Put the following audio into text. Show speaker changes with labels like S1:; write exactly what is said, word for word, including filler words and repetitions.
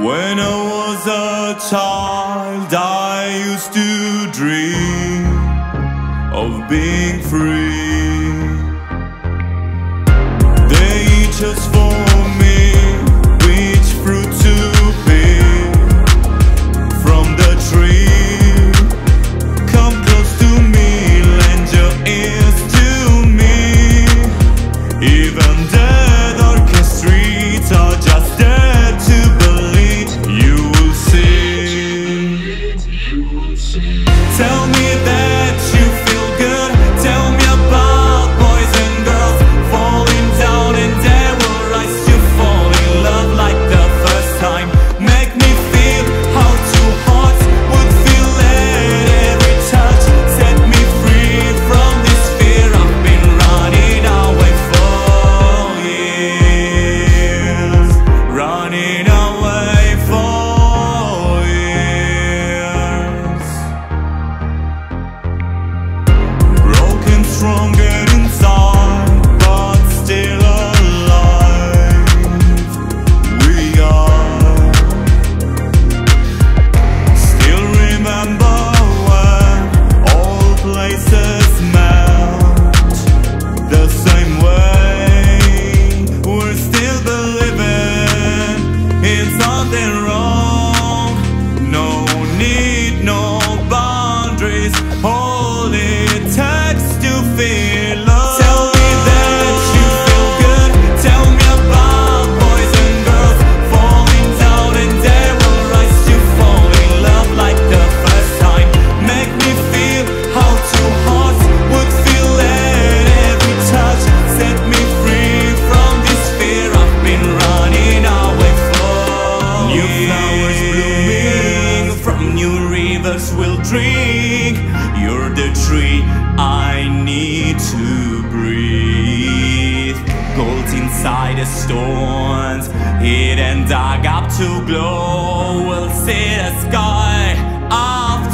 S1: When I was a child, I used to dream of being free. They chose for me which fruit to pick from the tree. Come close to me, lend your ears to me. Even the darkest streets are just there to believe. You will see. Tell me that you feel good. Tell me about boys and girls falling down and they will rise to fall in love like the first time. Make me feel how two hearts would feel at every touch. Set me free from this fear I've been running away for years. Running away for years. Broken, stronger inside, but still alive. We are. Still remember when all places melt the same way. We're still believing in something wrong. No need, no boundaries. All it takes to feel love. Tell me that you feel good. Tell me about boys and girls falling down and they will rise to fall in love like the first time. Make me feel how two hearts would feel at every touch. Set me free from this fear I've been running away for. New flowers blooming from new rivers will drink. You're the tree I need to breathe. Gold inside the stones, hidden dug up to glow. We'll see the sky of